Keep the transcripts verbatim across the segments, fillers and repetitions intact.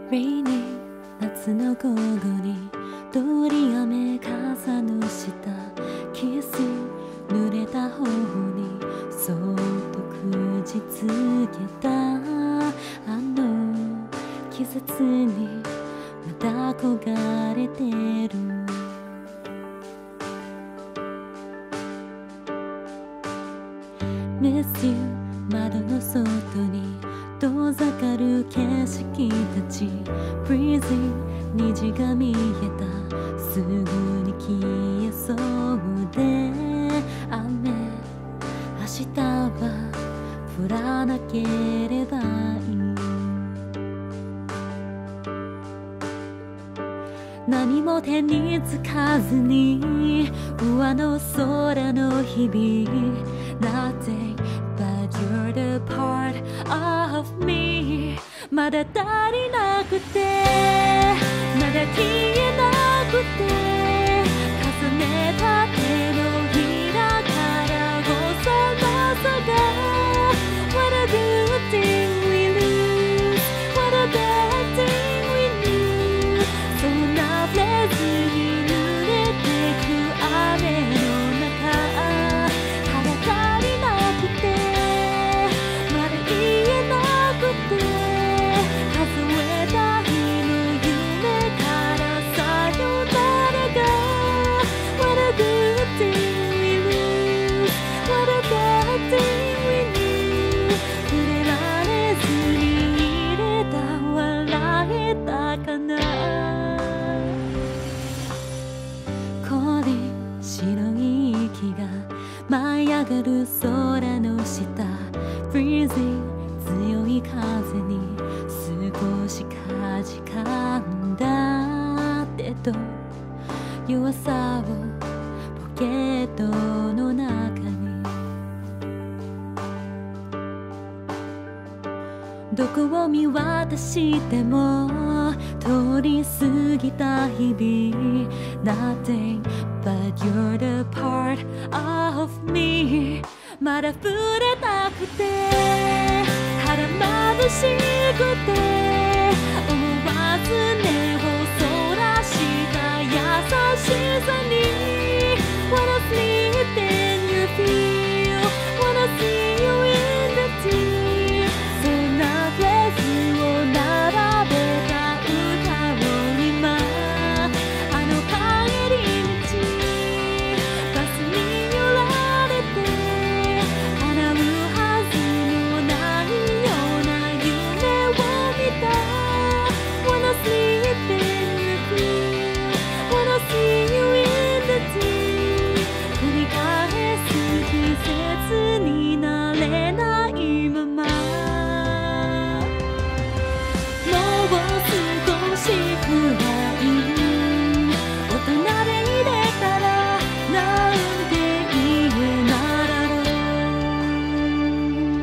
Rainy 夏の午後に通り雨傘の下キス濡れた頬にそっとくじつけたあの季節にまた焦がれてるMiss you 窓の外に遠ざかる景色たち Breezy 虹が見えたすぐに消えそうで雨明日は降らなければいい何も手につかずに上の空の日々 Nothing but you're the part of me まだ足りなくてまだ消えなくて重ねた手のひらから細さが What a good thing we lose What a bad thing we knew そんなフレーズに濡れてく雨の中ただ足りなくてまだ言えなくて数えた日の夢からさよならが What a good thing we lose What a bad thing we knew 触れられずにいれた笑えたかな氷白い息が舞い上がる空の下 Freezing 強い風に少しかじかんだ手と弱さをポケットの中にどこを見渡しても通り過ぎた日々 Nothing but you're the part of me まだ触れたくて腹眩しくて思わず目をそらした優しさに Wanna sleep in your feel Wanna see you in the deep そんなフレーズを並べた歌を今あの帰り道バスに揺られて叶うはずもないような夢を見た Wanna sleep in the field Wanna see you in the deep 繰り返す季節になれないままもう少しくらい大人でいれたらなんて言えならろう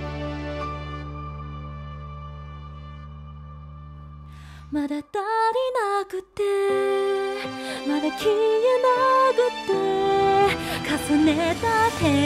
まだ足りなくてまだ消えなくて重ねた手